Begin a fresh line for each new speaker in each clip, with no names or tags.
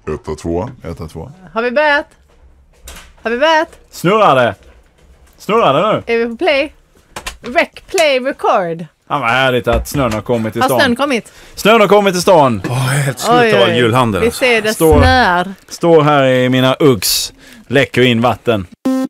1-2.
Har vi börjat?
Snurrar det nu?
Är vi på play? Play, record.
Ja, vad härligt att snön har kommit till stan.
Har snön kommit?
Snön har kommit till stan.
Helt slut av julhandeln.
Vi ser det snör.
Står här i mina Uggs. Läcker in vatten.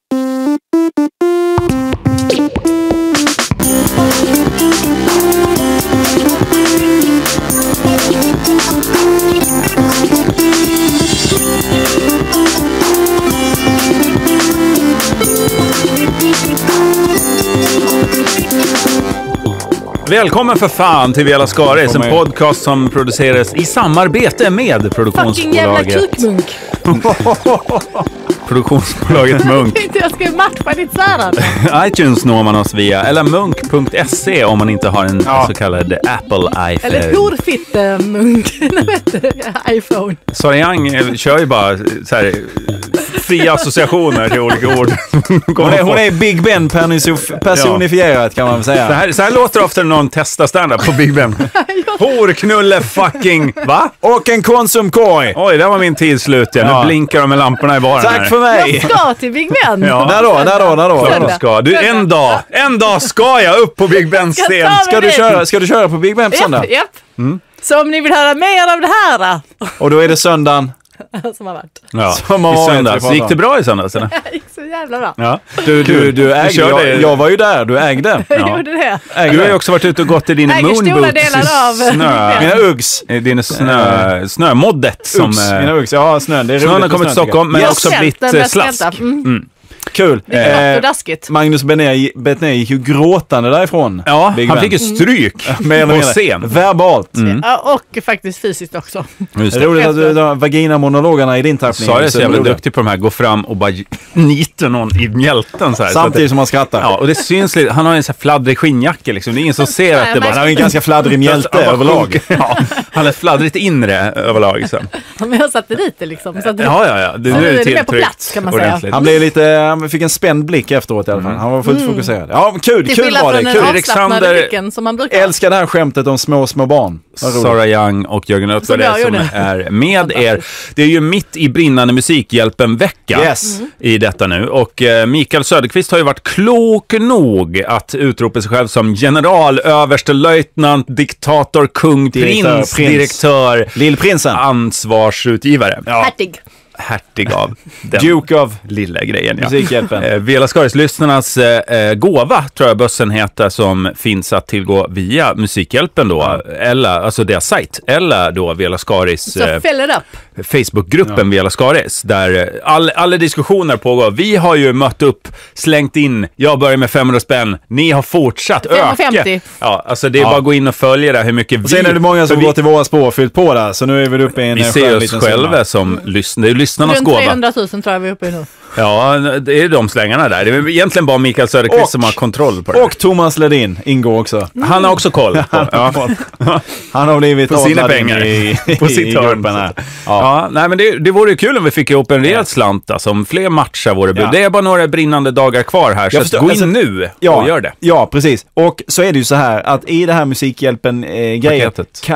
Välkommen för fan till Vela Skaris, en podcast som produceras i samarbete med
Fucking jävla kukmunk.
produktionsbolaget Munk.
Jag ska matcha ditt särande.
iTunes når man oss via, eller munk.se om man inte har en så kallad Apple iPhone.
Eller horfitt-munk. iPhone.
Sara Young kör ju bara så här fria associationer till olika ord.
Hon är Big Ben personifierat kan man väl säga.
Så här låter det ofta när någon testar stand-up på Big Ben. Horknulle fucking, va?
Och en konsumkorg.
Oj, där var min tid slut. Nu blinkar de med lamporna i baren.
Tack för mig.
Jag ska till Big Ben.
Ja. När då?
Ska. Du, en dag ska jag upp på Big Bens scen.
Ska du köra på Big Ben på söndag?
Japp. Så om ni vill höra mer av det här.
Och då är det söndagen.
Som har varit.
Ja,
som har varit
i söndags. Gick det bra i söndags? Eller?
Det gick så jävla bra.
Ja.
Du ägde. Jag var ju där, du ägde.
Jag gjorde det.
Du har ju också varit ute och gått i din moonboots.
Mina Uggs.
Din snömoddet.
Mina Uggs, ja snön. Det är
snön har kommit till Stockholm, men också blivit slask.
Kul.
Lite daskigt.
Magnus Bettner gick ju gråtande därifrån.
Ja, han fick ett stryk på scen.
Verbalt.
Ja, och faktiskt fysiskt också.
Det är roligt att du har vagina-monologerna i din tappning.
Sara är så jävla duktig på de här. Gå fram och bara niter någon i mjälten så här.
Samtidigt som man skrattar.
Ja, och det syns lite. Han har en så här fladdrig skinnjacka liksom. Det är ingen som ser att det bara...
Han har en ganska fladdrig mjälte överlag.
Ja, han är fladdrigt inre överlag. Så.
Men jag satte dit det liksom.
Ja. Det är nu
mer på plats kan man säga.
Han blev lite... Han fick en spänd blick efteråt i alla fall. Han var fullt fokuserad. Ja, kul var det. Kul.
Alexander som man brukar.
Älskar det här skämtet om små barn.
Sara Young och Jörgen Ötberg som är med er. Det är ju mitt i brinnande Musikhjälpen-vecka i detta nu. Och Mikael Söderqvist har ju varit klok nog att utropa sig själv som general, överstelöjtnant, diktator, kung, prins, direktör,
Lillprinsen,
ansvarsutgivare.
Ja.
Hertig av den
Duke of
lilla grejen.
Musikhjälpen.
Vela Skaris-lyssnarnas gåva tror jag bössen heter, som finns att tillgå via Musikhjälpen då, eller alltså deras sajt, eller då Vela Skaris Facebookgruppen Vela Skaris, där alla diskussioner pågår. Vi har ju mött upp, slängt in, jag börjar med 500 spänn, ni har fortsatt
550.
öka. Ja, alltså det är bara att gå in och följa det, hur mycket vi...
Sen är det många som går till våra spår och fyllt på där, så nu är vi uppe i en...
Vi ser oss själva som lyssnarnas gåva.
300 000 tror jag vi är uppe i nu.
Ja, det är de slängarna där. Det är egentligen bara Mikael Söderqvist som har kontroll på det.
Och Thomas Ledin ingår också.
Han har också koll på.
Han har blivit
på sina pengar. På sitt hörn här. Ja, nej, men det vore ju kul om vi fick ihop en rejäl slant som fler matchar våra bud. Det är bara några brinnande dagar kvar här, så gå in nu och gör det.
Ja, precis. Och så är det ju så här att i det här Musikhjälpen-grejen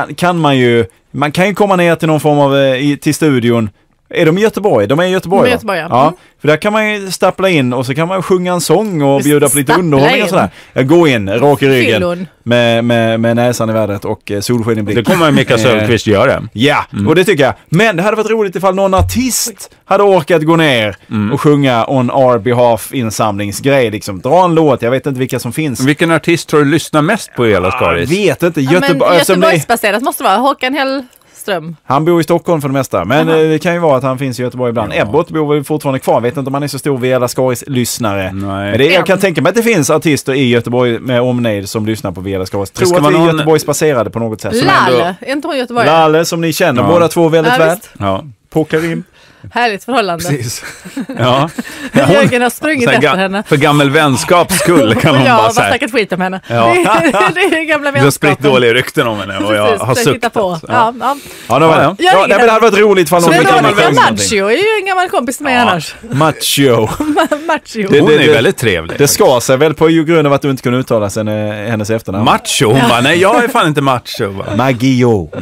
man kan ju komma ner till någon form av till studion. Är de i Göteborg? De är i Göteborg,
ja.
För där kan man ju stappla in och så kan man sjunga en sång och bjuda på lite underhållning och sådär. Gå in, rak i ryggen med näsan i vädret och solsken i blicken.
Det kommer Mikael Söderqvist göra.
Ja, och det tycker jag. Men det hade varit roligt ifall någon artist hade orkat gå ner och sjunga On Our Behalf insamlingsgrej. Liksom. Dra en låt, jag vet inte vilka som finns.
Vilken artist tror du lyssnar mest på Vela Skaris?
Vet inte.
Göteborgsbaserat måste vara Håkan Hellström.
Han bor i Stockholm för det mesta. Men det kan ju vara att han finns i Göteborg ibland. Ebbot bor väl fortfarande kvar. Vet inte om han är så stor Vela Skaris-lyssnare. Men jag kan tänka mig att det finns artister i Göteborg med omnejd som lyssnar på Vela Skaris. Tror att vi är Göteborgsbaserade på något sätt.
Lalle, inte hon Göteborg?
Lalle som ni känner båda två väldigt väl.
Ja.
Pokarim.
Härligt förhållande.
Precis. Ja.
Jörgen har sprungit efter henne.
För gammal vänskaps skull kan hon bara säga.
Jag har snackat skit om henne.
Ja.
Det är gamla vänskapen.
Du har spritt dåliga rykten om henne och jag har suktat.
På.
Ja, det hade varit roligt för någon.
Men Monica Maggio är ju en gammal kompis med annars.
Maggio.
Hon är väldigt trevlig.
Det ska sig väl på grund av att du inte kunde uttala hennes efternamn.
Macho? Hon bara, nej jag är fan inte macho.
Maggio.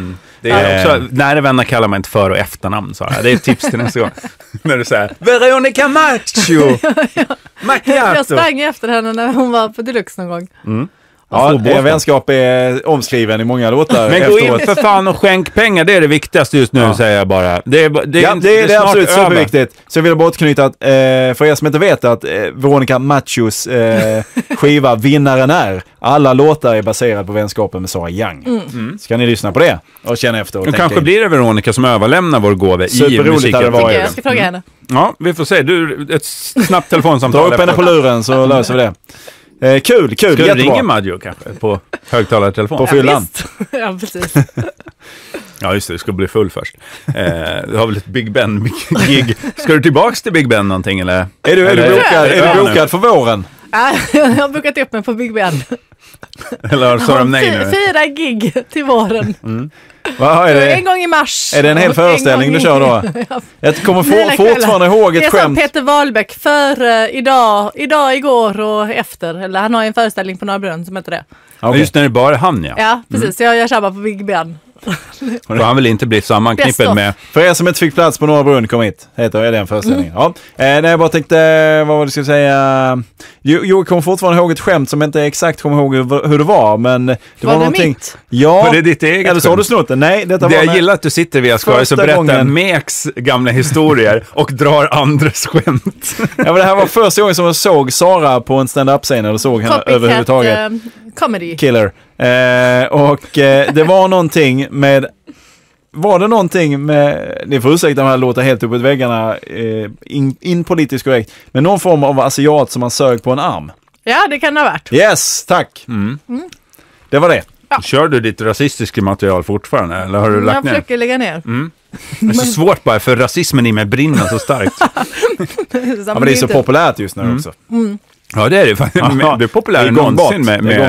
Det är också, nära vänner kallar man inte för- och efternamn. Så det är ett tips till nästa gång. När du säger Veronica Maggio. Macchiato.
Jag sprang efter henne när hon var på Deluxe någon gång.
Ja, vänskap är omskriven i många låtar.
Men gå in för fan och skänk pengar, det är det viktigaste just nu, säger jag bara. Det är
absolut superviktigt. Så jag vill bara återknyta att, för er som inte vet att Veronica Maggios skiva Vinnaren är, alla låtar är baserade på vänskapen med Sara Young. Ska ni lyssna på det och känna efter och
kanske blir det Veronica som överlämnar vår gåva i musiken.
Jag ska fråga henne.
Ja, vi får se. Du, ett snabbt telefonsamtal.
Ta upp henne på luren så löser vi det. Kul,
ska
jättebra.
Du ringa Maggio kanske på högtalartelefon?
På fyllan.
Ja, precis.
Ja, just det. Det ska bli full först. Du har väl ett Big Ben-gig. Ska du tillbaks till Big Ben någonting, eller?
Är du bokad för våren?
Jag har bokat upp mig på Big Ben.
Eller sa de nej nu?
4 gig till våren.
Vad är det?
En gång i mars.
Är det en hel föreställning du kör då? Jag kommer fortfarande ihåg ett skämt.
Det är som Peter Wahlbeck för idag, igår och efter. Eller han har en föreställning på Norra Brunn som heter det.
Okay. Just när det bara han, ja.
Ja, precis. Jag kör bara på Big Ben.
För han vill inte bli sammanknippad med...
För er som inte fick plats på Norra Brunn, kom hit. Heter den föreställningen. Ja. Nej, jag bara tänkte, vad var det ska säga? Jag kommer fortfarande ihåg ett skämt som inte exakt kommer ihåg hur det var, men det var någonting...
Mitt?
Ja.
Var det ditt eget
eller så har du snott det? Nej, detta var...
Jag gillar att du sitter via Skoj och berättar Meks gamla historier och drar andras skämt.
Ja, men det här var första gången som jag såg Sara på en stand-up-scen, eller såg henne överhuvudtaget.
Comedy.
Killer. Det var någonting med... Var det någonting med... Ni får ursäkta om jag låter helt uppåt väggarna in politiskt korrekt. Men någon form av asiat som man sög på en arm.
Ja, det kan det ha varit.
Yes, tack. Det var det.
Ja. Kör du ditt rasistiska material fortfarande? Eller har du lagt ner?
Jag försöker lägga ner.
Det är så svårt bara för rasismen i mig brinner så starkt.
Ja, men det är så populärt just nu också.
Ja, det är det. Det är populärt någonsin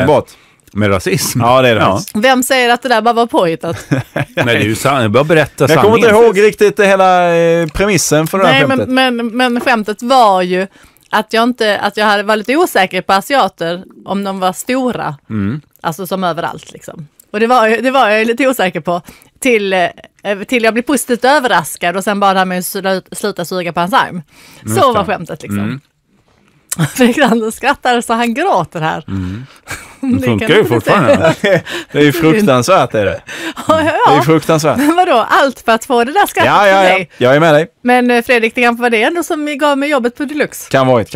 med rasism.
Ja, det är det. Ja.
Vem säger att det där bara var påhittat?
Nej, det är ju sant. Jag bara berätta
sanningen. Jag kommer inte ihåg riktigt hela premissen för det här skämtet.
Men skämtet var ju att jag var lite osäker på asiater om de var stora. Alltså som överallt liksom. Och det var jag lite osäker på till jag blev positivt överraskad och sen bad han mig sluta suga på hans arm. Så var skämtet liksom. Fredrik Anders skrattar så han gråter här.
Det funkar ju fortfarande.
Det är ju fruktansvärt, är det.
Ja.
Det är fruktansvärt.
Men vadå? Allt för att få det där skrattet
för dig. Jag är med dig.
Men Fredrik, det kan vara det ändå som gav mig jobbet på Deluxe.
Kan vara.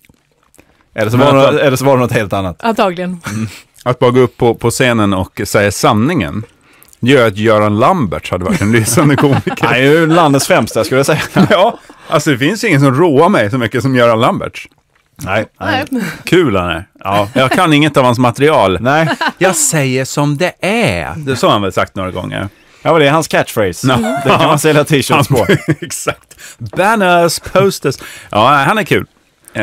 Eller så var det något helt annat.
Antagligen.
Att bara gå upp på scenen och säga sanningen gör att Göran Lambert hade varit en lysande komiker.
Han är ju landets främsta, skulle jag säga.
Ja, alltså det finns ingen som roar mig så mycket som Göran Lambert.
Nej.
Kul han är. Ja, jag kan inget av hans material.
Nej.
Jag säger som det är. Det så har han väl sagt några gånger.
Ja, det är hans catchphrase. Det kan man sälja t-shirts på.
Exakt. Banners, posters. Ja, han är kul.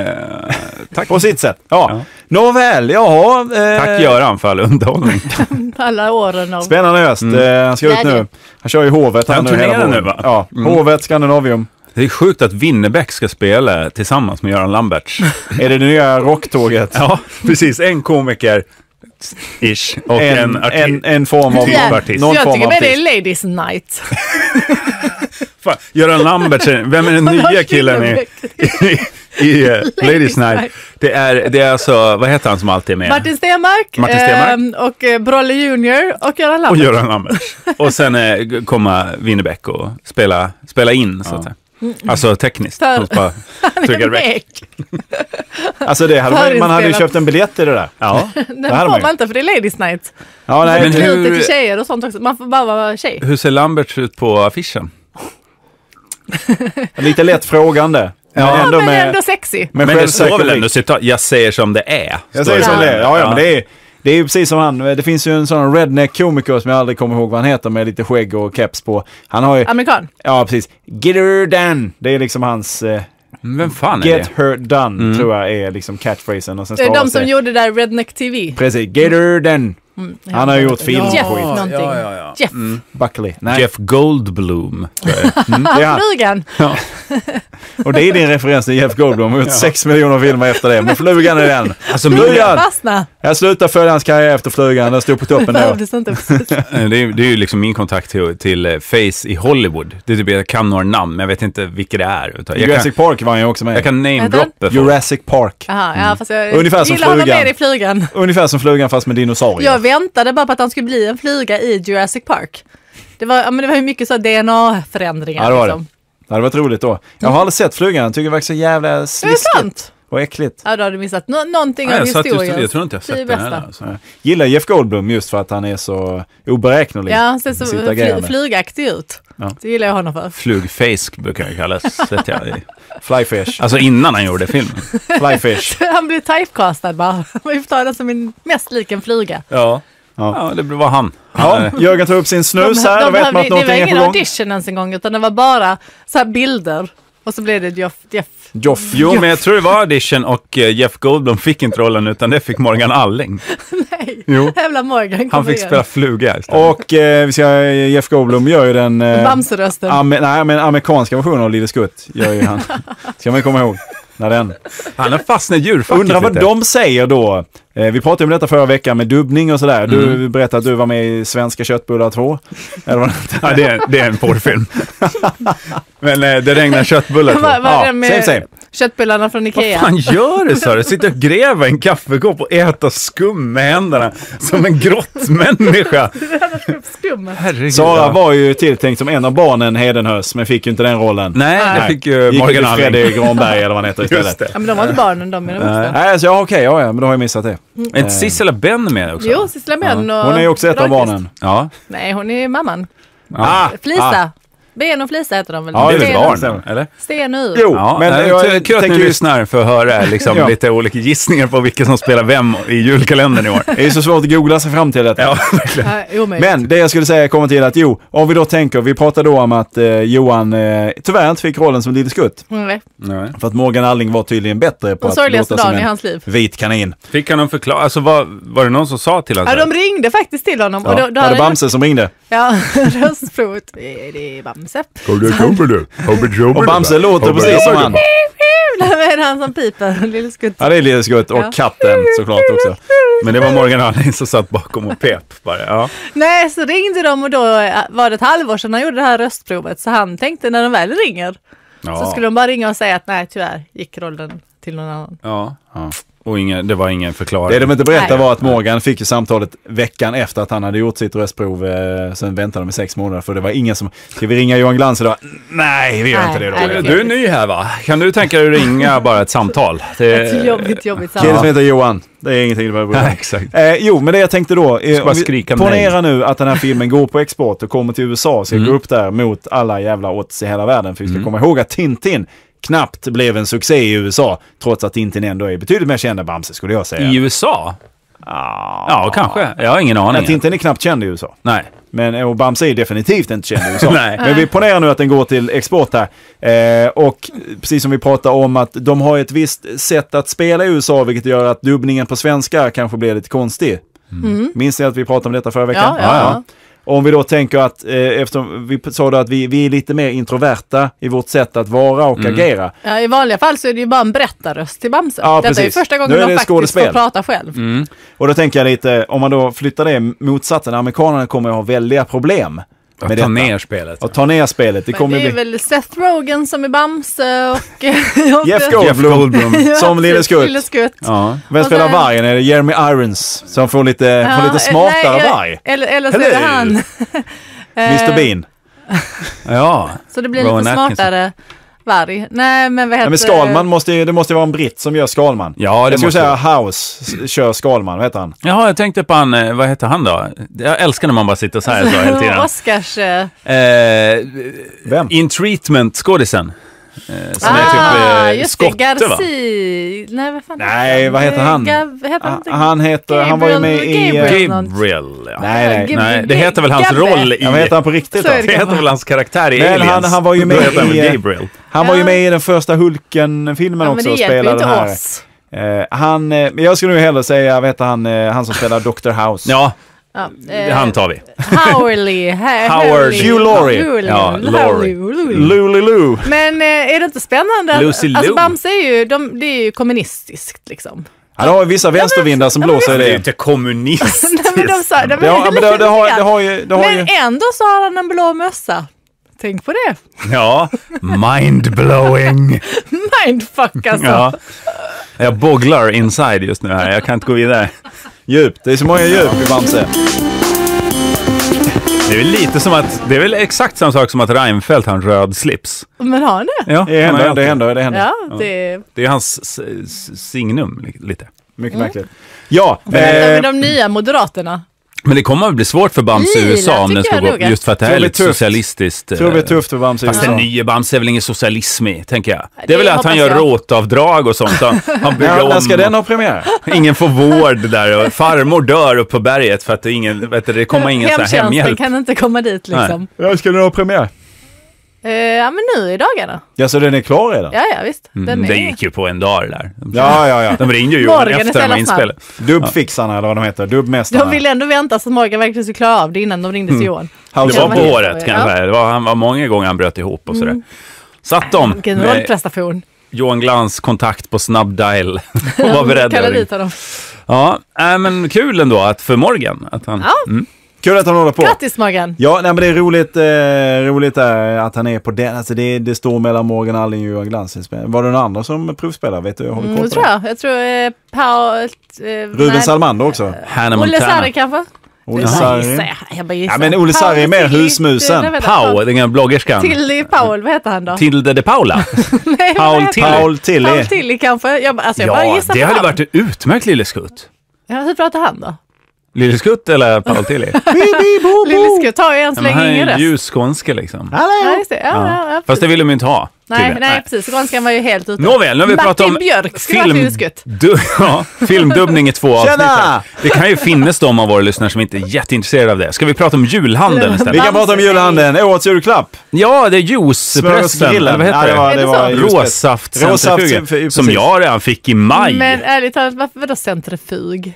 Tack.
På sitt sätt. Ja. Nåväl,
tack Göran för all underhållning.
Alla åren av...
Spännande höst. Han ska ut nu. Han kör ju Hovet.
Han turnerar nu, va?
Ja, Hovet, Skandinavium.
Det är sjukt att Winnerbäck ska spela tillsammans med Göran Lambert.
Är det nya rocktåget?
Ja, precis. En komiker ish och
en form av
artist.
Jag tycker med det är Ladies Night.
Fan, Göran Lambert, vem är den nya killen i Ladies Night? Det är alltså, vad heter han som alltid är med?
Martin Stenmark. Och Brolle Junior och Göran Lambert.
Och sen kommer Winnerbäck och spela in så att säga. Alltså tekniskt.
Alltså man hade ju köpt en biljett i det där. Ja.
Det får man inte för det är Ladies Night.
Ja, nej,
men hur till tjejer och sånt också. Man får bara vara tjej.
Hur ser Lambert ut på affischen?
Lite lätt frågande.
Men ändå sexy.
Men det står väl ändå citat, jag säger som det är.
Jag säger som det är. Ja, men det är ju precis som han. Det finns ju en sån redneck-komiker som jag aldrig kommer ihåg vad han heter, med lite skägg och keps på. Han har ju...
Amerikan?
Ja, precis. Get her done. Det är liksom hans...
Vem fan är
Get her done, tror jag är liksom catchphrasen. Och sen
det är de som gjorde där Redneck TV.
Precis. Get her done. Han har gjort film.
Jeff någonting.
Ja.
Jeff.
Buckley. Nej.
Jeff Goldblum.
Flugan.
Ja. Och det är din referens till Jeff Goldblum. Har gjort 6 miljoner filmer efter det. Men flugan är den.
Alltså,
flugan! Jag slutade följa hans karriär efter flugan. Den stod på toppen då.
Det är ju liksom min kontakt till Face i Hollywood. Det är typ, jag kan några namn, men jag vet inte vilka det är.
Jurassic Park var han ju också med.
Jag kan namedroppa.
Jurassic Park.
Aha, ja, fast jag
ungefär som flugan.
I flugan.
Ungefär som flugan fast med dinosaurier.
Jag väntade bara på att han skulle bli en fluga i Jurassic Park. Det var ju mycket så DNA-förändringar.
Ja, det var det. Det hade varit roligt då. Jag har aldrig sett flugan. Jag tycker det var så jävla sliskigt och äckligt.
Ja, då har du missat någonting av historien.
Jag tror inte jag har sett den heller. Alltså.
Gillar Jeff Goldblum just för att han är så oberäknelig.
Ja, han ser så flugaktig ut. Ja. Det gillar jag honom för.
Flugface brukar jag kallas.
Flyfish.
Alltså innan han gjorde filmen.
Flyfish.
Han blev typecastad bara. Han var uttalad som en mest lik en fluga.
Ja, det var han.
Ja, Jörgen tar upp sin snus här. Då vet man att någonting är på gång. Det var ingen
audition ens en gång, utan det var bara så här bilder. Och så blev det Jeff.
Jo, men jag tror det var audition och Jeff Goldblum fick inte rollen, utan det fick Morgan Alling.
Nej, jävla Morgan.
Han fick spela fluga istället.
Och vi ska, Jeff Goldblum gör ju den...
Bamserösten.
Men amerikanska versionen av Lille Skutt gör ju han. Ska man komma ihåg. Han
har fastnat djurfacket.
Undrar vad de säger då. Vi pratade om detta förra veckan med dubbning och sådär. Du berättade att du var med i Svenska köttbullar 2.
Ja, det är en porrfilm. Men det regnar köttbullar 2.
Same. Köttbullarna från Ikea.
Vad fan gör du, så? Du sitter och gräver en kaffekopp och äter skum med händerna som en grottmänniska. Sara
var ju tilltänkt som en av barnen Hedenhös, men fick ju inte den rollen.
Nej, det fick ju Morgan Alling.
Fredrik Granberg eller vad han heter istället.
Ja, men de var inte barnen, de är de vuxna.
Nej, alltså, okej, men då har jag missat det.
Är inte Sissela Ben med också?
Jo, Sissela Ben. Och
hon är ju också ett av barnen.
Ja.
Nej, hon är mamman.
Flisa.
Ben och Flisa heter de väl?
Ja, det är barn, eller?
Sten och Ur.
Jo,
men jag kul att ni lyssnar för att höra liksom, lite olika gissningar på vilka som spelar vem i julkalendern i år.
Det är så svårt att googla sig fram till detta.
Ja, verkligen.
Men det jag skulle säga kommer till att om vi då tänker, vi pratade då om att Johan tyvärr inte fick rollen som Lille Skutt.
Nej.
För att Morgan Alling var tydligen bättre på att låta som en vit kanin.
Fick han förklara? Alltså var det någon som sa till honom?
Ja, de ringde faktiskt till honom.
Ja, och då hade Bamse som ringde.
Ja, röstprovet. Det är Bamse.
Och Bamse låter precis som han.
Det är han som piper, Lille Skutt.
Ja, det är Lille Skutt och katten såklart också.
Men det var Morgan Alling som satt bakom och pep bara. Ja.
Nej, så ringde de och då var det ett halvår sedan han gjorde det här röstprovet. Så han tänkte när de väl ringer så skulle de bara ringa och säga att nej, tyvärr gick rollen till någon annan.
Ja. Och det var ingen förklaring.
Det de inte berättade var att Morgan fick ju samtalet veckan efter att han hade gjort sitt röstprov. Sen väntade de i 6 månader. För det var ingen som... Ska vi ringa Johan Glans idag? Nej, vi gör inte det då.
Du är ny här, va? Kan du tänka dig att ringa bara ett samtal?
Ett jobbigt samtal.
Killen som heter Johan. Det är ingenting du behöver bry dig om.
Exakt.
Jo, men det jag tänkte då... ponera nu att den här filmen går på export och kommer till USA. Så gå upp där mot alla jävla odds i hela världen. För vi ska komma ihåg att Tintin knappt blev en succé i USA, trots att Tintin ändå är betydligt mer känd än Bamse, skulle jag säga.
I USA? Ja, kanske. Jag har ingen aning.
Tintin är knappt känd i USA.
Nej.
Men Bamse är definitivt inte känd i USA.
Nej.
Men vi ponerar nu att den går till export här. Och precis som vi pratar om att de har ett visst sätt att spela i USA, vilket gör att dubbningen på svenska kanske blir lite konstig. Minns ni att vi pratade om detta förra veckan?
Ja.
Om vi då tänker att, eftersom vi sa då att vi är lite mer introverta i vårt sätt att vara och agera.
Ja, i vanliga fall så är det ju bara en berättarröst till Bamse.
Ja,
detta är ju första gången de faktiskt får prata själv.
Och då tänker jag lite, om man då flyttar det motsatsen, amerikanerna kommer att ha väldiga problem med
ta ner spelet.
Och ta ner spelet. Det är
väl Seth Rogen som är Bamse och
Jeff Goldblum som Lille Skutt.
Ja.
Vem spelar vargen? Är det Jeremy Irons som får lite smartare varg?
Eller så är det han.
Mr. Bean.
Ja.
Så det blir lite smartare varg. Nej, men vad heter...
Men Skalman det måste vara en britt som gör Skalman.
Ja, det
jag skulle säga House kör Skalman, vad heter han?
Jaha, jag tänkte på han, vad heter han då? Jag älskar när man bara sitter så här så hela tiden.
Oscars...
Vem?
In Treatment, skådisen. Som är typ skotte, va?
Nej, vad fan
Nej, vad heter han? Han var ju med i...
Gabriel. Ja. Nej. Det heter väl hans roll i...
Vad heter han på riktigt då?
Det heter väl hans karaktär i Aliens.
Han var ju med i...
Gabriel.
Han var ju med i den första Hulken-filmen också och spelade den här. Jag skulle nog hellre säga, vet han som spelar Dr. House.
Ja. Han tar vi.
Howard.
Hugh Laurie.
Ja, Laurie.
Lulu.
Men är det inte spännande?
Lucy
Alltså
Lou.
Bamse är ju, det är ju kommunistiskt liksom.
Ja, det har vissa vänstervindar som blåser i
Det är
det.
inte kommunistiskt.
Nej, men de sa, det
har ju...
Men ändå så har han en blå mössa. Tänk på det.
Ja, mindblowing.
Mindfuck alltså.
Ja. Jag bogglar inside just nu här. Jag kan inte gå vidare.
Djupt. Det är så många djup i Bamse.
Det är väl lite som att, det är väl exakt samma sak som att Reinfeldt har en röd slips.
Men har han det?
Ja,
Det händer.
Ja, det...
Det är hans signum lite.
Mycket märkligt. Ja.
Men de nya moderaterna.
Men det kommer att bli svårt för Bamse i
Lila,
USA om den ska
tycker jag
gå,
nog.
just för att det här är lite
tufft.
socialistiskt.
Tror det blir tufft för Bamse i
Fast
USA.
den nya Bamse är väl ingen socialism i, tänker jag. Det
Det
är väl att han
hoppas
gör
jag.
råtavdrag och sånt. Han bygger
Ja,
om.
när ska den ha premiär?
Ingen får vård där och farmor dör upp på berget för att det kommer ingen sån här
Hemtjänsten
hemhjälp.
kan inte komma dit liksom.
Ja, ska den ha premiär?
Ja, men nu i dagarna.
Ja, så den är klar redan?
Ja, visst. Den
Det
är...
gick ju på en dag det där.
Ja.
De ringde ju
Morgan är
efter
så
de var
jävla snabb.
inspelade.
Dubbfixarna eller vad de heter. Dubbmästarna.
De ville ändå vänta så att Morgan verkligen skulle klara av det innan de ringde till Johan.
Det var på
Ja.
året kan jag säga. Han var många gånger han bröt ihop och sådär. Satt de
Vilken
med
rollprestation.
Johan Glans kontakt på snabb dial och var beredda.
Kalla dit honom.
Ja, men kul ändå att för Morgan att han...
Ja.
Kul att han håller på.
Grattis Morgan.
Ja, nej, men det är roligt att han är på den. Alltså det står mellan Morgan Alling och Johan Glans. Var det någon annan som provspelar? Vet du? Har du koll på
Det tror jag. Jag tror Paul...
Ruben Salmander också.
Hannah
Olle
Montana.
Sarri kanske?
Olle Sarri.
Jag bara gissar.
Ja, men Olle Sarri är mer
Tilly-
husmusen.
Pau, den gamla bloggerskan.
Tilly Paul, vad heter han då?
Tilde de Paula.
Nej,
Paul
vad heter
Tilly.
han?
Paul Tilly.
Paul Tilly kanske. Jag bara
Ja,
gissar
det
på
hade
han.
varit en utmärkt Lille Skutt.
Ja, hur pratar han då?
Lille Skutt eller Paul Tilly?
Lille Skutt har ju en
Ja, men
släng
han är
ingen
ju
röst.
ljusskånske liksom.
Ja, just det. Ja,
Fast det vill de ju inte ha.
nej,
tydligen.
precis. Skånskan var ju helt ute.
Nåväl, nu har vi pratat om
Martin Björk skulle vara Lille Skutt.
filmdubbning i 2 avsnitt.
Tjena!
Här. Det kan ju finnas de av våra lyssnare som inte är jätteintresserade av det. Ska vi prata om julhandeln
Vi
istället?
kan prata om julhandeln. Årets julklapp.
Ja, det är juicepressen.
Smörgåsgrillen.
Eller vad heter
det var just det.
Råsaftcentrifugen.
Råsaft,
Som
precis.
jag redan fick i maj.
Men ärligt talat, vadå centrifug?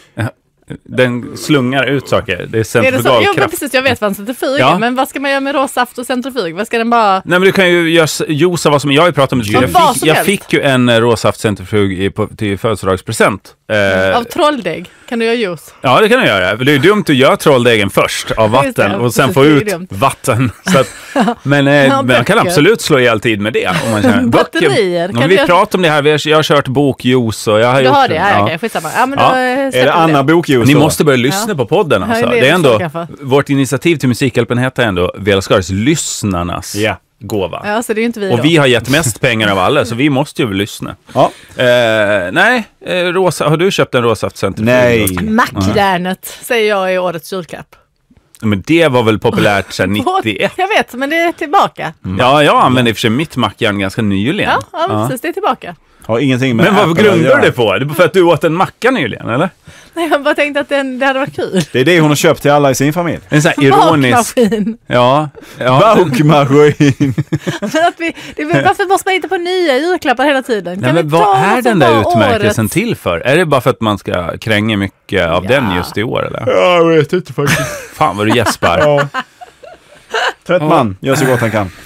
Den slungar ut saker. Det är
Är det så?
centrifugal
Jo, men
kraft.
precis, jag vet vad en centrifug
Ja.
är, men vad ska man göra med råsaft och centrifug? Vad ska den bara...
Nej, men du kan ju göra juice av vad som... Jag har ju pratat om det.
vad som
Jag
helst.
fick ju en råsaftcentrifug till födelsedagspresent.
Av trolldeg kan du göra juice.
Ja, det kan du göra. Det är ju dumt att göra trolldegen först av
Just det,
vatten och sen
precis,
få
det är
ut
dumt.
vatten. Så att, men man kan
böcker.
absolut slå ihjäl tid med det. Om man känner.
Batterier,
Om
kan
vi
du-
pratar om det här. Jag har kört bokjuice och jag har
Du
gjort...
har det? Ja, okej, skitsamma. Ja, men då
Ja.
släpper
Är det
vi
Anna Bokljus
Ni
då?
måste börja lyssna på podden.
Ja,
Alltså.
det är
Det är ändå,
kaffe.
vårt initiativ till Musikhjälpen heter ändå Vela Skaris lyssnarnas
Ja.
gåva.
Ja, så det är ju inte vi då.
Och vi har gett mest pengar av alla, så vi måste ju väl lyssna.
Ja.
Nej, rosa, har du köpt en råsaftcentrifug?
Nej.
Mackjärnet säger jag i årets julklapp.
Men det var väl populärt sedan 91.
Jag vet, men det är tillbaka.
Ja, jag använde i och för sig mitt mackjärn ganska nyligen.
Ja, precis, det är tillbaka.
Har ingenting med
Men vad
Apple att
grundar
göra.
du det på? Det är för att du åt en macka nyligen, eller?
Nej, jag bara tänkte att det hade varit kul.
Det är det hon har köpt till alla i sin familj.
En sån här ironisk...
Bakmaskin.
Ja.
Bakmaskin.
Men att varför måste man inte på nya julklappar hela tiden?
Nej,
Kan vi
men vad
ta
är
något
den
som
där
var
utmärkelsen
årets?
till för? Är det bara för att man ska kränga mycket av den just i år, eller?
Ja, jag vet inte faktiskt.
Fan vad du gäspar.
Ja. Trött man, gör så gott han kan.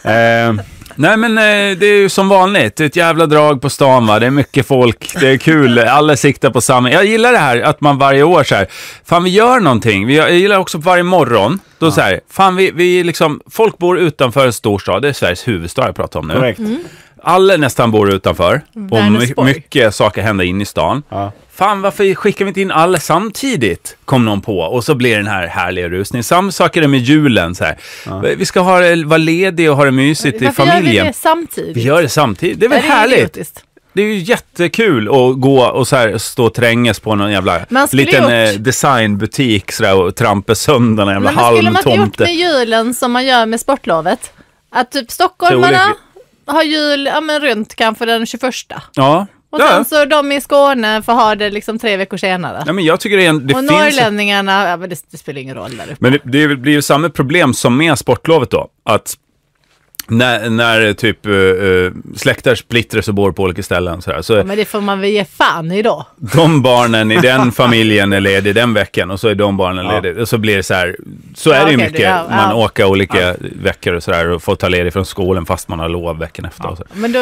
Nej, men det är ju som vanligt. Det är ett jävla drag på stan, va? Det är mycket folk. Det är kul. Alla siktar på samma. Jag gillar det här att man varje år så här, fan vi gör någonting. Jag gillar också varje morgon. Då så här, fan vi liksom, folk bor utanför en storstad. Det är Sveriges huvudstad jag pratar om nu.
Korrekt.
Alla nästan bor utanför. Och
Vänersborg.
mycket saker händer in i stan.
Ja.
Fan, varför skickar vi inte in alla samtidigt? Kom någon på. Och så blir den här härliga rusningen. Samma sak är det med julen. Så här. Vi ska vara ledig och ha det mysigt i
Varför gör
familjen.
vi det samtidigt?
Vi gör det samtidigt. Det är väl
Det
härligt?
idiotiskt.
Det är ju jättekul att gå och så här stå och trängas på någon jävla
Man skulle
liten
gjort-
designbutik så där, och trampa sönder någon jävla
Men vad skulle man inte gjort
halmtomte.
med julen som man gör med sportlovet? Att typ stockholmarna har jul runt kanske den 21.
Ja.
Och
Ja.
sen så de i Skåne får ha det liksom 3 veckor senare.
Ja, men jag tycker det
och
finns...
norrlänningarna, men det spelar ingen roll där uppe.
Men det blir ju samma problem som med sportlovet då. Att När typ släkter splittras och bor på olika ställen. Så
men det får man väl ge fan i då.
De barnen i den familjen är ledig den veckan och så är de barnen lediga. Och så blir det så här. Så är det ju mycket. Man åker olika veckor och sådär och får ta ledigt från skolan fast man har lov veckan efter.
Ja.
Och så.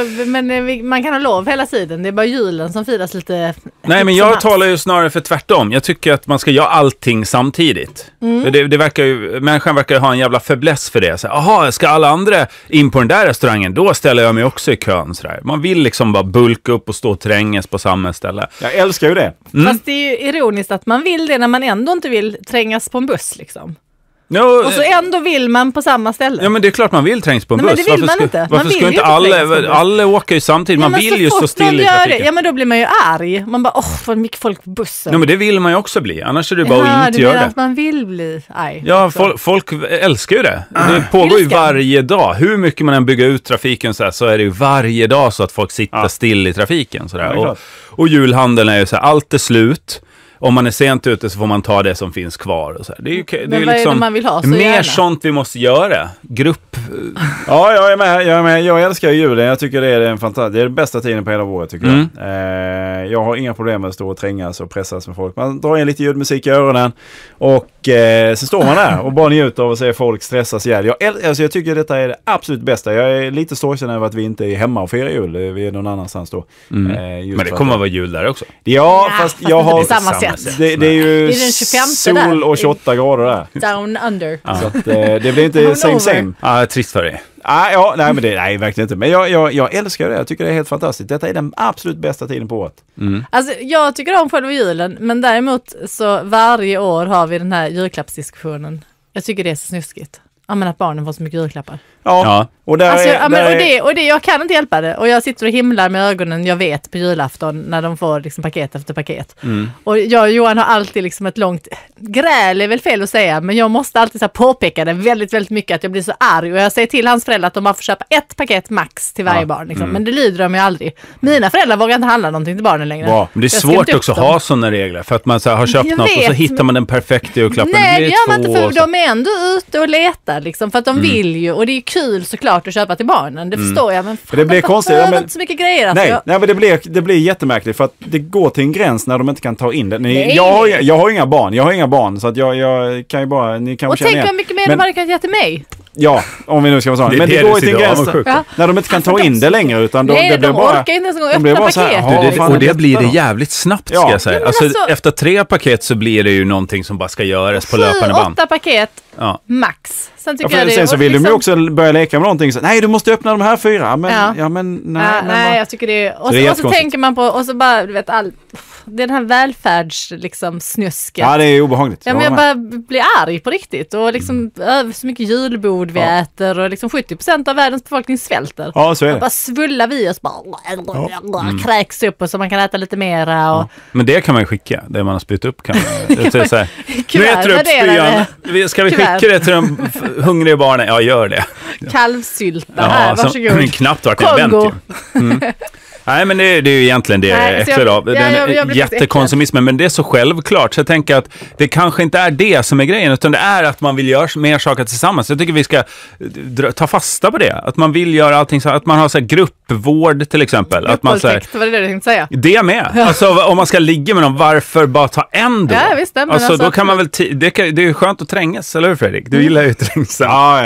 Men man kan ha lov hela tiden. Det är bara julen som firas lite.
Nej, men jag talar ju snarare för tvärtom. Jag tycker att man ska göra allting samtidigt. Det verkar ju, människan verkar ju ha en jävla fäbless för det. Jaha, ska alla andra in på den där restaurangen, då ställer jag mig också i kön. Sådär. Man vill liksom bara bulka upp och stå och trängas på samma ställe.
Jag älskar ju det.
Fast det är ju ironiskt att man vill det när man ändå inte vill trängas på en buss liksom.
No,
och så ändå vill man på samma ställe.
Ja, men det är klart man vill trängas på en buss.
Men det vill man inte.
Varför ska inte alla åka ju samtidigt? Man vill ju stå still i trafiken.
Ja, men då blir man ju arg. Man bara, vad mycket folk på bussen.
Ja, men det vill man ju också bli. Annars är det bara att inte göra det.
Att man vill bli arg.
Ja, folk älskar ju det. Det pågår ju varje dag. Hur mycket man än bygger ut trafiken så är det ju varje dag så att folk sitter still i trafiken. Och julhandeln är ju så här, allt är slut. Om man är sent ute så får man ta det som finns kvar. Och så här. Det är ju
men vad liksom, är det man vill ha så
mer
gärna?
Sånt vi måste göra. Grupp.
Ja, jag är med. Jag älskar julen. Jag tycker det är den bästa tiden på hela året tycker jag. Jag har inga problem med att stå och trängas och pressas med folk. Man drar in lite ljudmusik i öronen och så står man där och bara njuter av att se folk stressas ihjäl. Jag tycker detta är det absolut bästa. Jag är lite sorgsen över att vi inte är hemma och firar jul. Vi är någon annannstans då.
Men det kommer att vara jul där också.
Ja, fast jag har...
samma sätt.
Det är ju sol och 28 grader där.
Down under.
Så att, det blir inte same.
Trist för dig.
Nej, verkligen inte. Men jag älskar det. Jag tycker det är helt fantastiskt. Detta är den absolut bästa tiden på året.
Alltså, jag tycker om själva julen. Men däremot så varje år har vi den här julklappsdiskussionen. Jag tycker det är så snuskigt. Att barnen får så mycket julklappar.
Ja. Och
jag kan inte hjälpa det. Och jag sitter och himlar med ögonen, jag vet, på julafton när de får liksom paket efter paket. Och jag och Johan har alltid liksom ett långt gräl, är väl fel att säga, men jag måste alltid så här påpeka det väldigt, väldigt mycket att jag blir så arg. Och jag säger till hans föräldrar att de bara får köpa ett paket max till varje barn. Liksom. Men det lyder de ju aldrig. Mina föräldrar vågar inte handla någonting till barnen längre.
Bra. Men det är svårt också att ha sådana regler. För att man så här, har köpt något och så hittar man den perfekta julklappen.
Nej, det gör man inte, för de är ändå ute och letar liksom, för att de vill ju. Och det är kul såklart att köpa till barnen, det förstår jag, men
det blir konstigt.
Inte så mycket grejer.
Nej, men det blir jättemärkligt för att det går till en gräns när de inte kan ta in det. Jag har inga barn så att jag kan ju bara, ni kan
och tänk vad mycket mer de hade kunnat ge till mig.
Ja, om vi nu ska vara sådana. Men det går till en gräns när de inte kan ta in det längre, utan det blir bara...
orkar inte ens öppna paket.
Och det blir det jävligt snabbt, ska jag säga. Alltså, efter 3 paket så blir det ju någonting som bara ska göras på löpande band.
7-8 paket, max.
Sen så vill de ju också börja leka med någonting. Så, nej, du måste öppna de här 4. Men,
nej, jag tycker det. Och så tänker man på, och så bara, du vet, det är den här välfärds liksom snusket.
Ja, det är obehagligt.
Ja, men jag bara blir arg på riktigt. Och liksom så mycket julbord vi äter. Och liksom 70% av världens befolkning svälter.
Ja, så är det.
Bara svullar vi oss, kräks upp och så man kan äta lite mera. Och...
Men det kan man ju skicka, det man har spytt upp. Kan man, nu äter du upp spyan. Ska vi skicka det till de hungriga barnen? Ja, gör det.
Kalvsylta här, varsågod.
Men knappt vart en vänt. Nej, men det är ju egentligen det äckligt av. Den jättekonsumismen, men det är så självklart. Så jag tänker att det kanske inte är det som är grejen, utan det är att man vill göra mer saker tillsammans. Jag tycker vi ska ta fasta på det. Att man vill göra allting så att man har så här gruppvård till exempel. Att man så här,
var det du tänkte säga?
Det med. Ja. Alltså om man ska ligga med någon, varför bara ta en då?
Ja, visst det.
Alltså då kan man väl, det är ju skönt att trängas, eller hur Fredrik? Du gillar ju att trängas.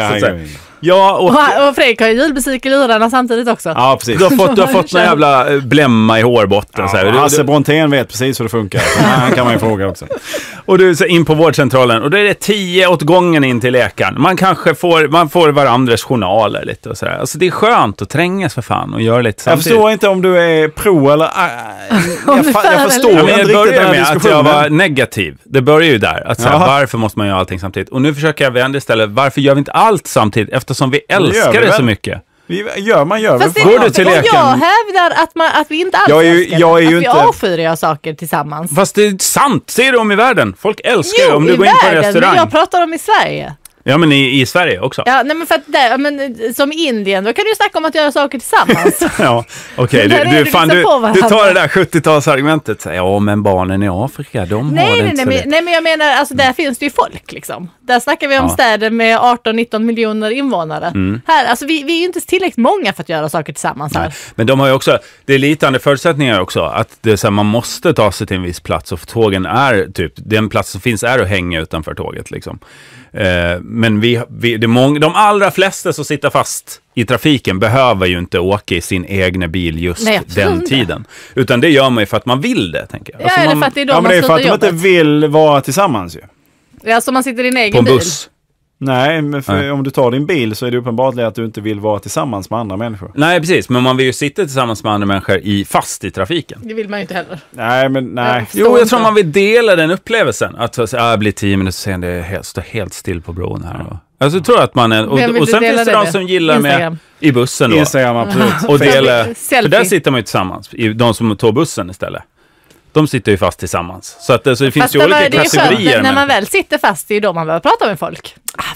Ja, och Fredrik har ju julmusik i lurarna samtidigt också.
Ja, precis.
Du har fått någon jävla blämma i hårbotten.
Hasse Brontén vet precis hur det funkar. Han kan man ju fråga också.
Och du är in på vårdcentralen och då är det 10 åt gången in till läkaren. Man kanske får varandras journaler lite och sådär. Alltså det är skönt att trängas för fan och göra lite samtidigt.
Jag förstår inte om du är pro eller... jag förstår inte riktigt den här
med att jag var negativ. Det börjar ju där. Att såhär, varför måste man göra allting samtidigt? Och nu försöker jag vända istället. Varför gör vi inte allt samtidigt? Eftersom vi älskar det så mycket.
Man gör
fast
väl.
Går du till läkaren? Jag hävdar att vi inte alls älskar. Att vi avskyr saker tillsammans.
Fast det är sant. Se det om i världen. Folk älskar det om du går in på en restaurang.
Men jag pratar om i Sverige.
Ja, men i Sverige också.
Ja, nej men för att där, men som Indien, då kan du ju snacka om att göra saker tillsammans.
Ja, okej. Du tar det där 70-talsargumentet. Ja, men barnen i Afrika, de har det inte
nej, men jag menar, alltså där finns det ju folk liksom. Där snackar vi om städer med 18-19 miljoner invånare. Här, alltså vi är ju inte tillräckligt många för att göra saker tillsammans här.
Nej. Men de har ju också, det är lite andra förutsättningar också. Att det är så här, man måste ta sig till en viss plats och tågen är typ, den plats som finns är att hänga utanför tåget liksom. Men de allra flesta som sitter fast i trafiken behöver ju inte åka i sin egna bil just den tiden. Utan det gör man ju för att man vill det, tänker jag.
Ja, alltså för att det är då
men det är för att de inte vill vara tillsammans ju.
Ja, så man sitter i din egen
bil. På en
bil.
buss.
Nej, men om du tar din bil så är det uppenbart att du inte vill vara tillsammans med andra människor.
Nej, precis. Men man vill ju sitta tillsammans med andra människor fast i trafiken.
Det vill man ju inte heller.
Nej.
Jag tror man vill dela den upplevelsen. Att jag blir 10 minuter sen, det står helt still på bron här. Alltså jag tror att man är... Och sen finns det de som gillar med i bussen då.
Instagram, absolut.
Och dela... För där sitter man ju tillsammans. De som tar bussen istället. De sitter ju fast tillsammans. Så att det finns ju olika kategorier.
När man väl sitter fast, det är ju då man behöver prata med folk.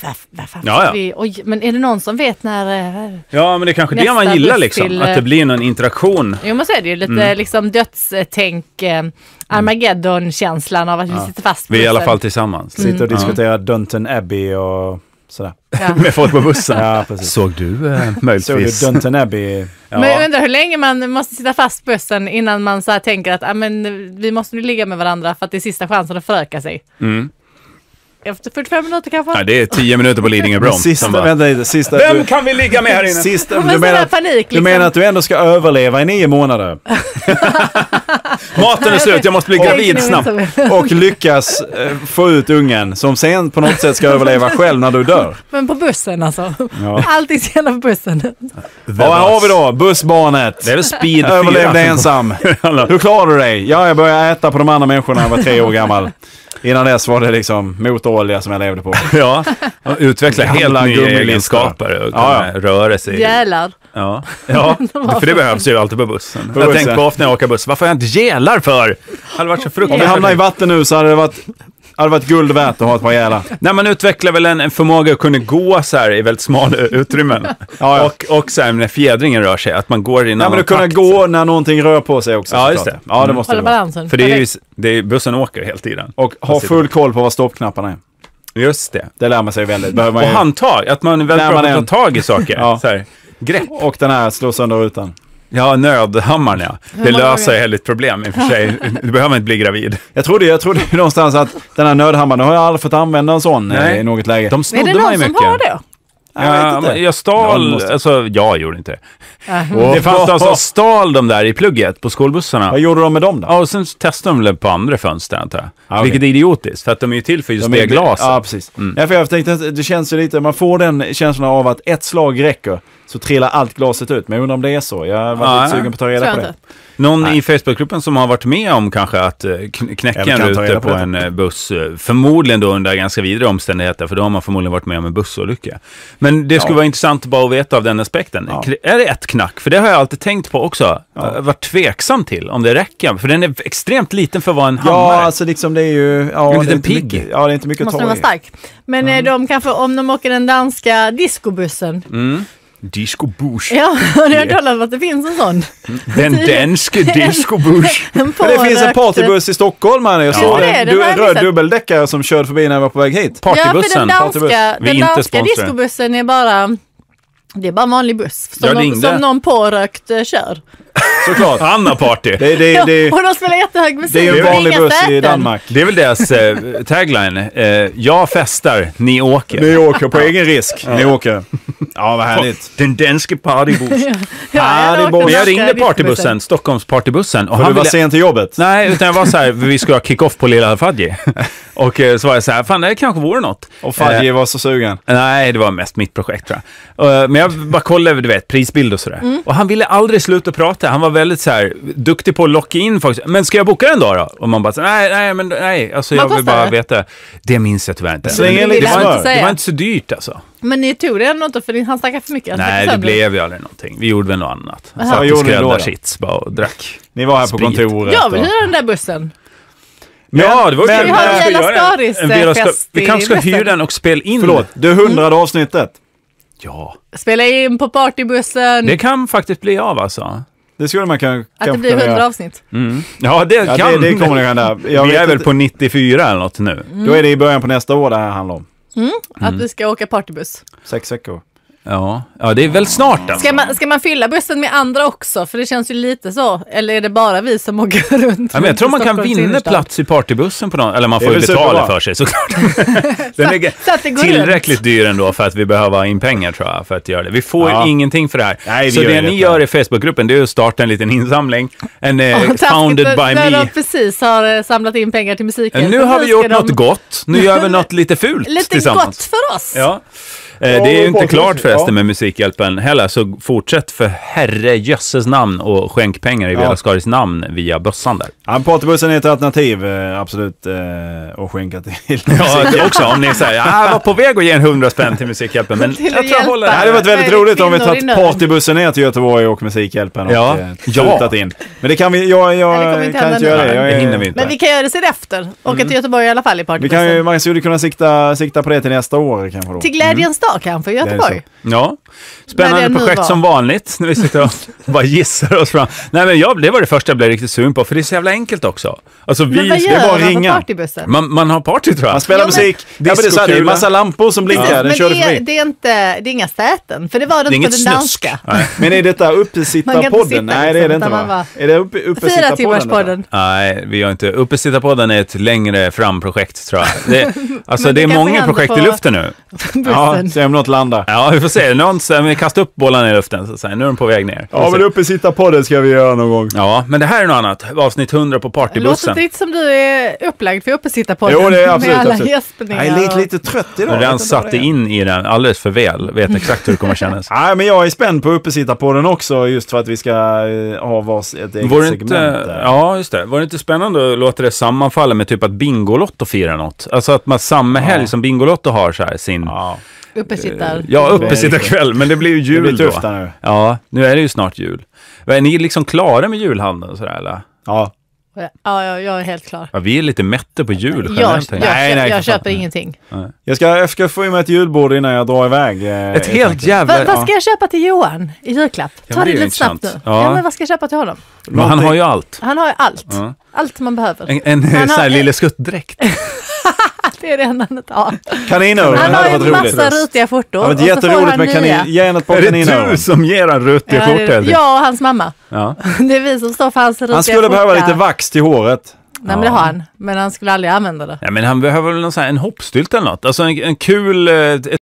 Oj, men är det någon som vet när...
Ja, men det är kanske det man gillar liksom. Att det blir någon interaktion.
Jo, men så är det ju lite liksom dödstänk, Armageddon-känslan av att vi sitter fast.
Vi är i alla fall tillsammans.
Sitter och diskuterar Downton Abbey och sådär.
Ja. Med folk på bussen.
Ja, precis.
Såg du möjligtvis?
Såg du Downton Abbey?
Ja. Men jag undrar hur länge man måste sitta fast på bussen innan man så här tänker att vi måste nu ligga med varandra för att det är sista chansen att föröka sig. Efter 45 minuter kanske?
Ja, det är 10 minuter på Lidingöbron.
Sista,
vem kan vi ligga med här inne?
Du menar att du ändå ska överleva i 9 månader?
Maten är slut, jag måste bli gravid snabbt.
Och lyckas få ut ungen som sen på något sätt ska överleva själv när du dör.
Men på bussen alltså. Ja. Allting ska gälla på bussen.
Ja, här har vi då bussbarnet.
Det är väl speed 4.
Överlevde ensam. Hur klarar du dig? Ja, jag började äta på de andra människorna när jag var 3 år gammal. Innan dess var det liksom motorolja som jag levde på.
Ja, och utveckla helt nya egenskaper och kunna röra sig.
Gälar.
Ja, för det behövs ju alltid på bussen. Jag tänkte på ofta när jag åker buss, varför har jag inte gälar för? Det hade varit så fruktansvärt.
Om vi hamnar i vatten nu så hade det varit guld värt att ha ett par gälar.
Nej, man utvecklar väl en förmåga att kunna gå så här i väldigt smala utrymmen. Och så här när fjädringen rör sig, att man går i en annan takt.
Men du kunna gå när någonting rör på sig också.
Ja, just det.
Ja, det måste det vara.
För det är bussen åker hela tiden.
Och ha full koll på vad stoppknapparna är.
Just det.
Det lär man sig väldigt. Och
handtag, att man är väldigt bra att ta tag i saker. Ja. Så här, grepp.
Och den här slår sönder rutan.
Ja, nödhammaren, ja. Det löser hela ett problem i och för sig. Du behöver inte bli gravid.
Jag trodde någonstans att den här nödhammaren, har jag aldrig fått använda en sån i något läge.
De snodde
är det
mig
någon
mycket.
Som har det?
Jag stal, alltså jag gjorde inte det. Det fanns de som stal de där i plugget på skolbussarna.
Vad gjorde de med dem då?
Ja, och sen testade de på andra fönster, antar jag. Vilket är idiotiskt, för att de är ju till för just det glaset.
Ja, precis. Ja, för jag tänkte att det känns ju lite, man får den känslan av att ett slag räcker, så trillar allt glaset ut. Men jag undrar om det är så. Jag var lite sugen på att ta reda på det.
Någon i Facebookgruppen som har varit med om kanske att knäcka en ruta på en buss. Förmodligen då under ganska vidare omständigheter. För då har man förmodligen varit med om en bussolycka. Men det skulle vara intressant bara att veta av den aspekten. Ja. Är det ett knack? För det har jag alltid tänkt på också. Varit tveksam till om det räcker. För den är extremt liten för att vara en hammare.
Ja, alltså liksom det är ju... Ja,
en liten pigg.
Ja, det är inte mycket att ta i.
Måste vara stark. Men de kanske, om de åker den danska discobussen...
Discobuss.
Ja, det har kollat att det finns en sån.
Den danske discobuss.
Det finns en partybuss i Stockholm. Jag såg en röd dubbeldäckare som körde förbi när jag var på väg hit.
Partybussen. Ja, för den danska discobussen är bara... Det är bara en vanlig buss. Som någon pårökt kör.
Såklart.
Anna party.
Och de spelar jättehög musik.
Det är en vanlig buss i Danmark.
Det är väl deras tagline. Jag festar, ni åker.
Ni åker på egen risk. Ni åker. Ja, vad härligt.
Den danske partybuss.
Men
jag ringde partybussen, Stockholms partybussen.
Och han var sen till jobbet?
Nej, utan jag var så här, vi skulle ha kick-off på Lilla Fadji. Och så var jag så här, fan det kanske vore något.
Och Fadji var så sugen?
Nej, det var mest mitt projekt, tror jag. Men jag bara kollade, du vet, prisbild och sådär. Och han ville aldrig sluta prata. Han var väldigt så här duktig på att locka in folk. Men ska jag boka en dag då? Och man bara, nej, alltså jag vill bara veta. Det minns jag tyvärr inte. Det var inte så dyrt alltså.
Men ni tog det ändå inte för han snackade för mycket.
Nej, det blev ju aldrig någonting. Vi gjorde väl något annat. Satt i skräddarsits bara och drack.
Ni var här på kontoret.
Jag vill hyra den där bussen.
Ja, det var
vi har en Vela Skaris-fest.
Vi kanske ska hyra den och spela in.
Förlåt, det 100 avsnittet.
Ja.
Spela in på partybussen.
Det kan faktiskt bli av alltså.
Det skulle man kan
att det blir 100 avsnitt.
Ja, det kan.
Det kommer det hända.
Vi är väl på 94 eller något nu.
Då är det i början på nästa år det här handlar om.
Att vi ska åka partybuss. 6
veckor.
Ja, det är väl snart alltså.
Ska man fylla bussen med andra också? För det känns ju lite så. Eller är det bara vi som åker runt?
Ja, men jag tror man kan vinna plats i partybussen på någon. Eller man får ju betala för sig såklart. Den är tillräckligt dyr ändå för att vi behöver ha in pengar tror jag för att göra det. Vi får ingenting för det här. Nej, så det ni gör i Facebookgruppen det är att starta en liten insamling. Founded by me.
När de precis har samlat in pengar till musiken.
Nu har vi gjort något gott. Nu gör vi något lite fult tillsammans.
Lite gott för oss.
Ja. Det är ju inte klart förresten med Musikhjälpen heller, så fortsätt för herre jösses namn och skänk pengar i Vela Skaris namn via bössan där.
Ja, partybussen är ett alternativ, absolut, att skänka till.
Ja, också om ni säger, jag var på väg att ge 100 spänn till Musikhjälpen, men jag tror jag håller det.
Det hade varit väldigt roligt om vi tagit partybussen ner till Göteborg och Musikhjälpen och skjutat in. Men det kan vi, jag kan inte göra det.
Det hinner vi inte.
Men vi kan göra det sen efter. Åka till Göteborg i alla fall i partybussen.
Man skulle kunna sikta på det till nästa år kanske då.
Till glädjens dag kanske i Göteborg.
Ja, spännande projekt som vanligt när vi sitter och bara gissar oss fram. Nej men det var det första jag blev riktigt sugen på för det är så jävla enkelt också. Alltså
men vad gör bara ringa. På partybussen?
Man har party tror jag.
Man spelar musik. Det är en massa lampor som blinkar.
Men det är inga säten. För det var det inte på den danska.
Men är detta Uppesittarpodden? Nej det är det inte va? Är det Uppesittarpodden?
Nej, vi har inte. Uppesittarpodden är ett längre framprojekt tror jag. Det är många projekt i luften nu.
Ja, se om något landar.
Ja, vi får se. Någon vi kastar upp bollarna i luften så säger nu är de på väg ner.
Ja, men Uppesittarpodden ska vi göra någon gång.
Ja, men det här är något annat. Avsnitt 100 på partybussen.
Låter inte som du är upplagd för Uppesittarpodden.
Jo, det är absolut.
Med alla gäspningar.
Jag är lite trött idag.
Den satte in i den alldeles för väl. Vet exakt hur det kommer kännas.
Nej, men jag är spänd på Uppesittarpodden också just för att vi ska ha ett eget segment.
Ja, just det. Var det inte spännande att låta det sammanfalla med typ att Bingolotto firar något? Alltså att man samma helg som Bingolotto har så här sin... Ja. Uppesittarkväll, men det blir ju jul det blir tufft då. Nu. Ja, nu är det ju snart jul. Är ni liksom klara med julhandeln och sådär eller?
Ja.
Ja, jag är helt klar.
Ja, vi är lite mätta på jul.
Jag köper ingenting.
Nej. Jag ska få i mig ett julbord innan jag drar iväg.
Ett helt jävla...
Vad ska jag köpa till Johan i julklapp? Ta det lite snabbt nu. Ja, men vad ska jag köpa till honom?
Men han har ju allt.
Han har ju allt. Ja. Allt man behöver.
En sån här lille skuttdräkt.
Det är det enda han har.
Kaninöron.
Han har ju en massa rutiga foto.
Det var jätteroligt med kaninöron.
Är det du som ger han rutiga foto?
Ja, och hans mamma. Ja. Det är vi som står för hans rutiga foto.
Han skulle behöva lite vax till håret.
Nej, men det har han. Men han skulle aldrig använda det.
Ja, men han behöver väl en hoppstylt eller något. Alltså en kul...